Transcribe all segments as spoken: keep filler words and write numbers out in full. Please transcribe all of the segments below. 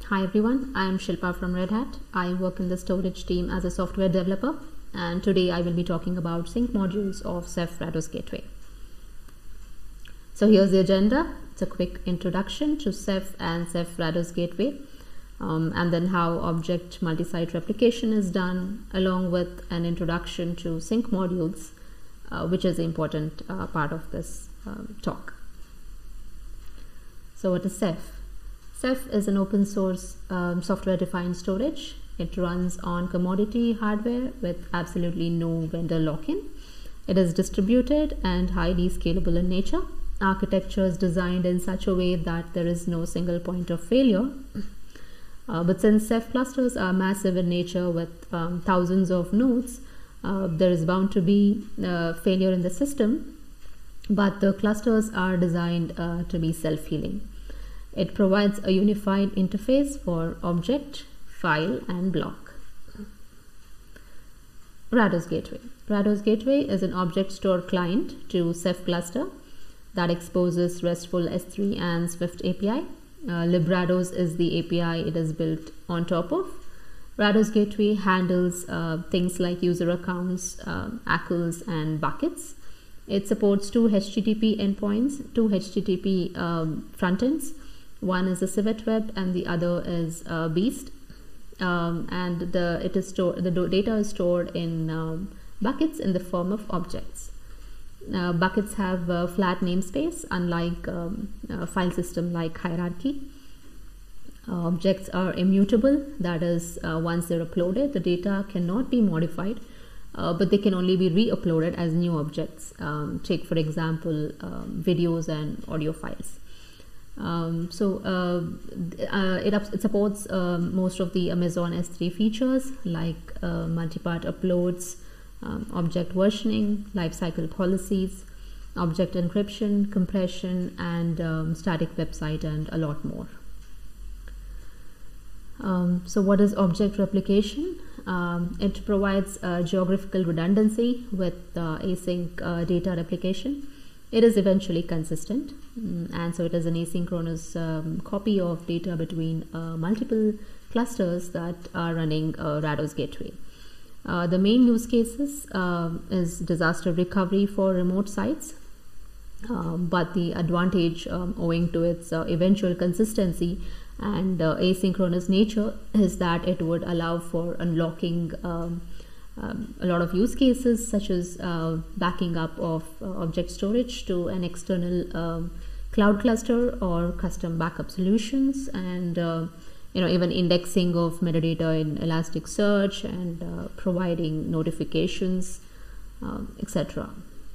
Hi everyone, I am Shilpa from Red Hat. I work in the storage team as a software developer, and today I will be talking about sync modules of Ceph Rados Gateway. So here's the agenda. It's a quick introduction to Ceph and Ceph Rados Gateway, um, and then how object multi-site replication is done, along with an introduction to sync modules, uh, which is an important uh, part of this um, talk. So what is Ceph? Ceph is an open source um, software defined storage. It runs on commodity hardware with absolutely no vendor lock-in. It is distributed and highly scalable in nature. Architecture is designed in such a way that there is no single point of failure. Uh, but since Ceph clusters are massive in nature with um, thousands of nodes, uh, there is bound to be uh, failure in the system, but the clusters are designed uh, to be self-healing. It provides a unified interface for object, file, and block. Rados Gateway. Rados Gateway is an object store client to Ceph cluster that exposes RESTful S three and Swift A P I. Uh, librados is the A P I it is built on top of. Rados Gateway handles uh, things like user accounts, uh, A C Ls, and buckets. It supports two H T T P endpoints, two H T T P um, frontends. One is a Civet Web and the other is uh, Beast. Um, and the it is stored. The data is stored in um, buckets in the form of objects. Uh, buckets have a flat namespace, unlike um, a file system like hierarchy. Uh, objects are immutable. That is, uh, once they're uploaded, the data cannot be modified, uh, but they can only be re-uploaded as new objects. Um, take, for example, um, videos and audio files. Um, so uh, uh, it, it supports uh, most of the Amazon S three features like uh, multi-part uploads, um, object versioning, lifecycle policies, object encryption, compression, and um, static website, and a lot more. Um, so what is object replication? Um, it provides uh, geographical redundancy with uh, async uh, data replication. It is eventually consistent, and so it is an asynchronous um, copy of data between uh, multiple clusters that are running uh, Rados Gateway. Uh, the main use cases uh, is disaster recovery for remote sites, uh, but the advantage um, owing to its uh, eventual consistency and uh, asynchronous nature is that it would allow for unlocking um, Um, a lot of use cases, such as uh, backing up of uh, object storage to an external um, cloud cluster or custom backup solutions, and uh, you know even indexing of metadata in Elasticsearch and uh, providing notifications, um, et cetera.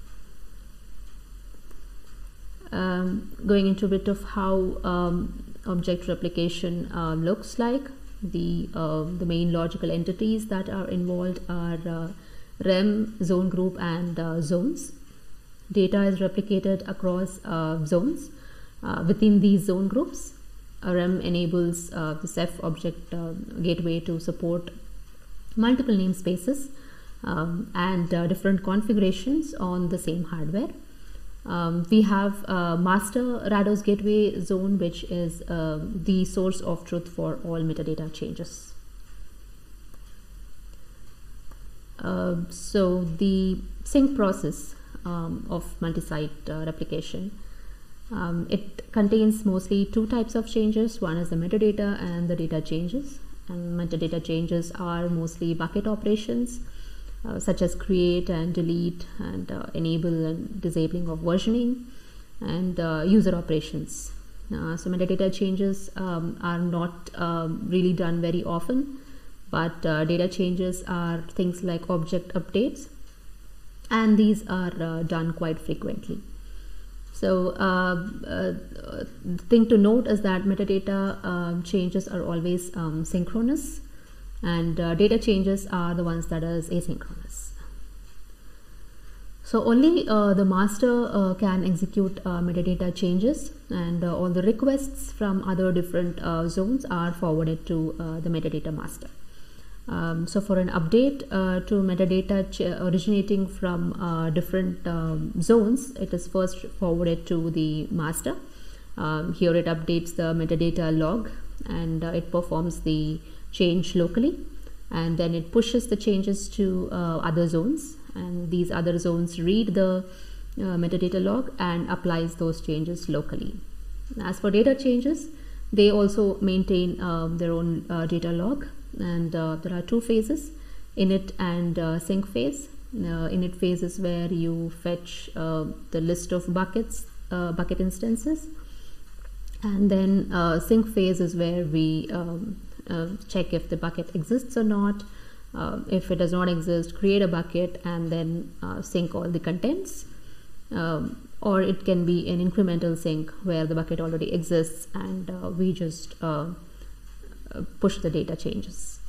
Um, going into a bit of how um, object replication uh, looks like. The, uh, the main logical entities that are involved are uh, R E M, zone group, and uh, zones. Data is replicated across uh, zones. Uh, within these zone groups, R E M enables uh, the Ceph object uh, gateway to support multiple namespaces um, and uh, different configurations on the same hardware. Um, we have uh, master Rados Gateway zone, which is uh, the source of truth for all metadata changes. Uh, so the sync process um, of multi-site uh, replication, um, it contains mostly two types of changes. One is the metadata and the data changes. And metadata changes are mostly bucket operations, Uh, such as create and delete and uh, enable and disabling of versioning, and uh, user operations. Uh, so metadata changes um, are not um, really done very often, but uh, data changes are things like object updates, and these are uh, done quite frequently. So uh, uh, the thing to note is that metadata um, changes are always um, synchronous, and uh, data changes are the ones that is asynchronous. So only uh, the master uh, can execute uh, metadata changes, and uh, all the requests from other different uh, zones are forwarded to uh, the metadata master. Um, so for an update uh, to metadata originating from uh, different um, zones, it is first forwarded to the master. Um, here it updates the metadata log and uh, it performs the change locally, and then it pushes the changes to uh, other zones, and these other zones read the uh, metadata log and applies those changes locally. As for data changes, they also maintain um, their own uh, data log, and uh, there are two phases, init and uh, sync phase. Uh, init phase is where you fetch uh, the list of buckets, uh, bucket instances, and then uh, sync phase is where we um, uh, check if the bucket exists or not. Uh, if it does not exist, create a bucket and then uh, sync all the contents. Um, or it can be an incremental sync where the bucket already exists and uh, we just uh, push the data changes.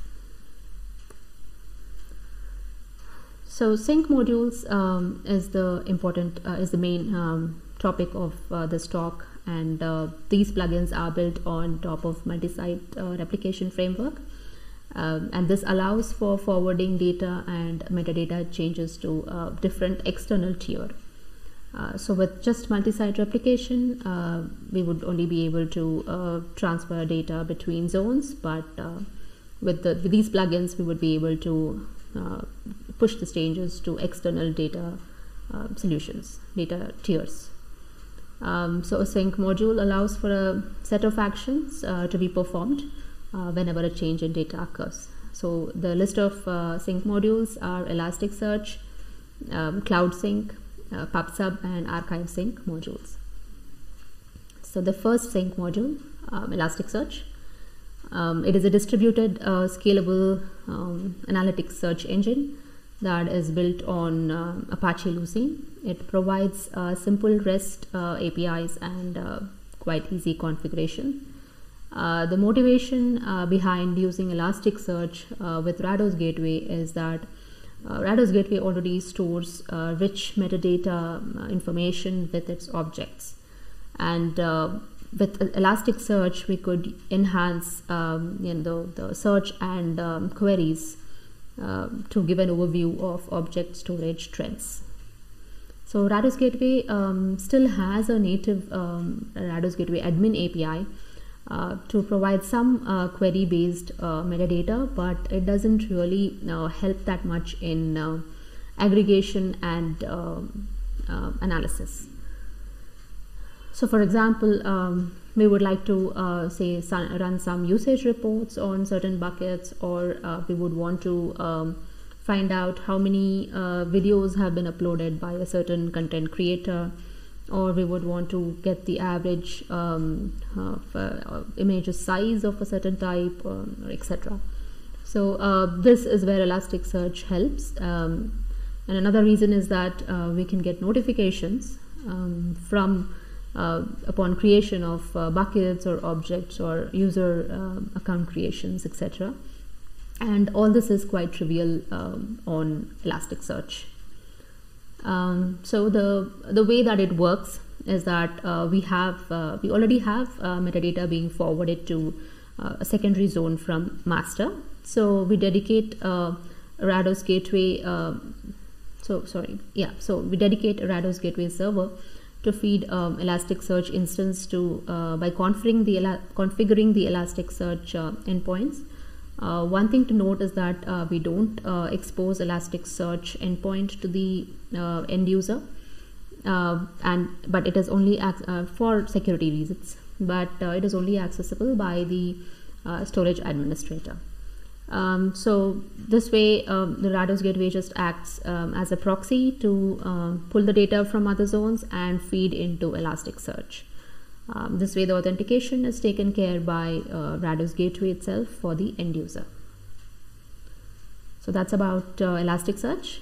So sync modules um, is the important uh, is the main um, topic of uh, this talk, and uh, these plugins are built on top of multi-site uh, replication framework, um, and this allows for forwarding data and metadata changes to uh, different external tier. Uh, so with just multi-site replication, uh, we would only be able to uh, transfer data between zones, but uh, with, the, with these plugins, we would be able to uh, push the changes to external data uh, solutions, data tiers. Um, so a sync module allows for a set of actions uh, to be performed uh, whenever a change in data occurs. So the list of uh, sync modules are Elasticsearch, um, Cloud Sync, Uh, PubSub and Archive Sync modules. So the first sync module, um, Elasticsearch, um, it is a distributed uh, scalable um, analytics search engine that is built on uh, Apache Lucene. It provides uh, simple REST uh, A P Is and uh, quite easy configuration. Uh, the motivation uh, behind using Elasticsearch uh, with Rados Gateway is that Uh, Rados Gateway already stores uh, rich metadata uh, information with its objects, and uh, with Elasticsearch we could enhance um, you know, the, the search and um, queries uh, to give an overview of object storage trends. So Rados Gateway um, still has a native um, Rados Gateway admin A P I Uh, to provide some uh, query based uh, metadata, but it doesn't really uh, help that much in uh, aggregation and uh, uh, analysis. So for example, um, we would like to uh, say some, run some usage reports on certain buckets, or uh, we would want to um, find out how many uh, videos have been uploaded by a certain content creator, or we would want to get the average um, of, uh, images size of a certain type, um, et cetera. So uh, this is where Elasticsearch helps. Um, and another reason is that uh, we can get notifications um, from uh, upon creation of uh, buckets or objects or user uh, account creations, et cetera. And all this is quite trivial um, on Elasticsearch. Um, so the the way that it works is that uh, we have uh, we already have uh, metadata being forwarded to uh, a secondary zone from master. So we dedicate uh, Rados Gateway. Uh, so sorry, yeah. So we dedicate a Rados Gateway server to feed um, Elasticsearch instance to uh, by configuring the configuring the Elasticsearch uh, endpoints. Uh, one thing to note is that uh, we don't uh, expose Elasticsearch endpoint to the uh, end user, uh, and but it is only uh, for security reasons. But uh, it is only accessible by the uh, storage administrator. Um, so this way, um, the Rados Gateway just acts um, as a proxy to uh, pull the data from other zones and feed into Elasticsearch. Um, this way the authentication is taken care by uh, Rados Gateway itself for the end user. So that's about uh, Elasticsearch.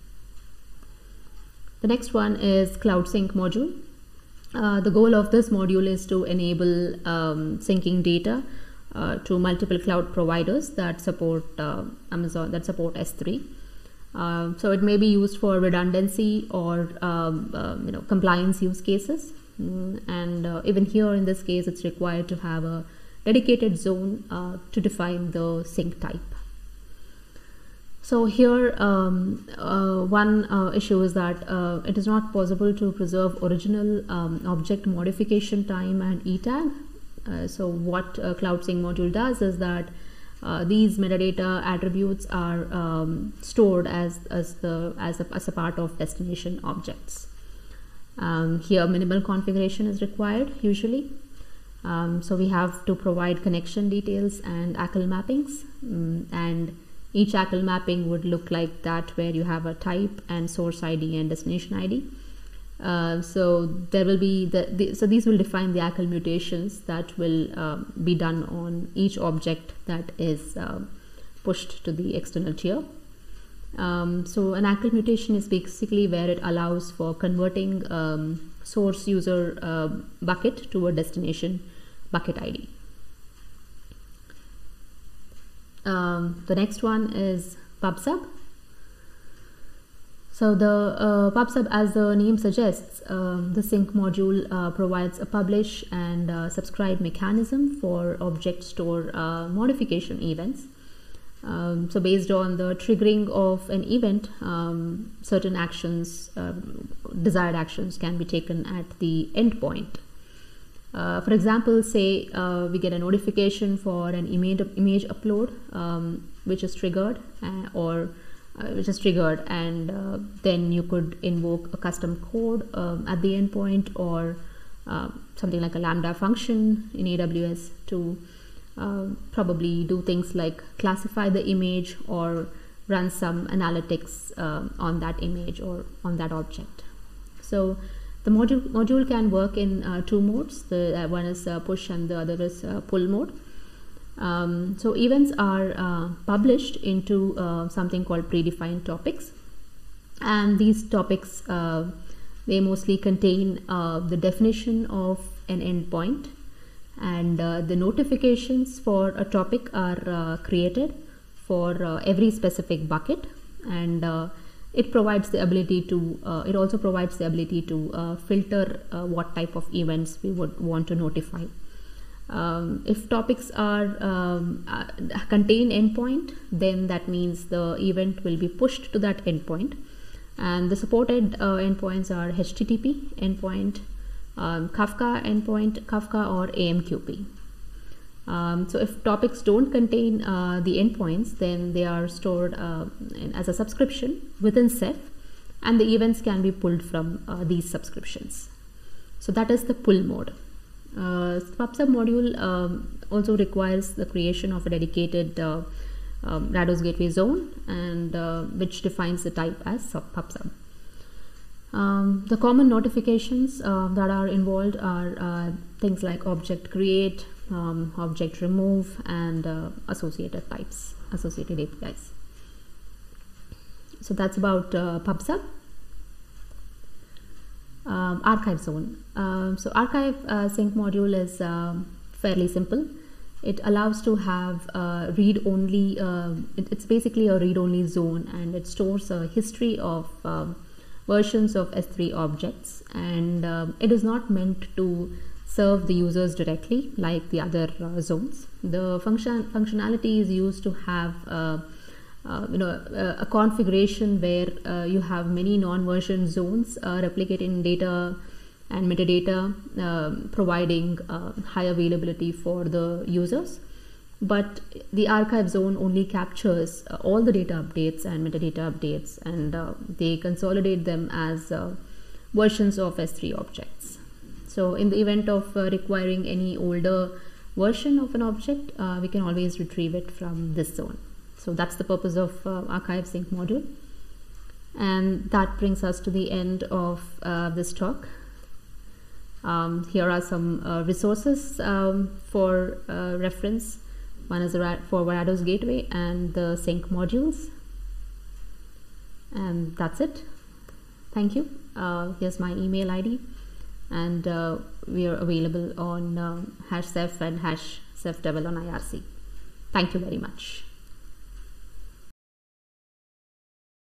The next one is Cloud Sync module. Uh, the goal of this module is to enable um, syncing data uh, to multiple cloud providers that support uh, Amazon, that support S three. Uh, so it may be used for redundancy or um, uh, you know compliance use cases. And uh, even here in this case, it's required to have a dedicated zone uh, to define the sync type. So here um, uh, one uh, issue is that uh, it is not possible to preserve original um, object modification time and E tag Uh, so what uh, Cloud Sync module does is that uh, these metadata attributes are um, stored as as the as a, as a part of destination objects. Um, here, minimal configuration is required usually. Um, so we have to provide connection details and A C L mappings, um, and each A C L mapping would look like that, where you have a type and source I D and destination I D. Uh, so there will be the, the so these will define the A C L mutations that will uh, be done on each object that is uh, pushed to the external tier. Um, so an A C L mutation is basically where it allows for converting um, source user uh, bucket to a destination bucket I D. Um, the next one is PubSub. So the uh, PubSub, as the name suggests, um, the sync module uh, provides a publish and uh, subscribe mechanism for object store uh, modification events. Um, so based on the triggering of an event, um, certain actions, uh, desired actions can be taken at the endpoint. Uh, for example, say uh, we get a notification for an image, image upload um, which is triggered uh, or uh, which is triggered, and uh, then you could invoke a custom code um, at the endpoint, or uh, something like a Lambda function in A W S to Uh, probably do things like classify the image or run some analytics uh, on that image or on that object. So the module module can work in uh, two modes. The uh, one is uh, push and the other is uh, pull mode. Um, so events are uh, published into uh, something called predefined topics, and these topics uh, they mostly contain uh, the definition of an endpoint. And uh, the notifications for a topic are uh, created for uh, every specific bucket, and uh, it provides the ability to uh, it also provides the ability to uh, filter uh, what type of events we would want to notify. Um, if topics are um, uh, contain endpoint, then that means the event will be pushed to that endpoint, and the supported uh, endpoints are H T T P endpoint, Um, Kafka endpoint, Kafka, or A M Q P. Um, so if topics don't contain uh, the endpoints, then they are stored uh, in, as a subscription within Ceph, and the events can be pulled from uh, these subscriptions. So that is the pull mode. Uh, PubSub module um, also requires the creation of a dedicated uh, um, Rados gateway zone, and uh, which defines the type as PubSub. Um, the common notifications uh, that are involved are uh, things like object create, um, object remove, and uh, associated types, associated A P Is. So that's about uh, PubSub. Um, archive zone. Um, so archive uh, sync module is um, fairly simple. It allows to have uh, read-only. Uh, it, it's basically a read-only zone, and it stores a history of um, versions of S three objects, and um, it is not meant to serve the users directly like the other uh, zones. The function functionality is used to have uh, uh, you know a, a configuration where uh, you have many non-version zones uh, replicating data and metadata, uh, providing uh, high availability for the users. But the archive zone only captures uh, all the data updates and metadata updates, and uh, they consolidate them as uh, versions of S three objects. So in the event of uh, requiring any older version of an object, uh, we can always retrieve it from this zone. So that's the purpose of uh, archive sync module. And that brings us to the end of uh, this talk. Um, here are some uh, resources um, for uh, reference. One is for Rados Gateway and the sync modules. And that's it. Thank you. Uh, here's my email I D. And uh, we are available on uh, hash Ceph and hash Ceph Devel on I R C. Thank you very much.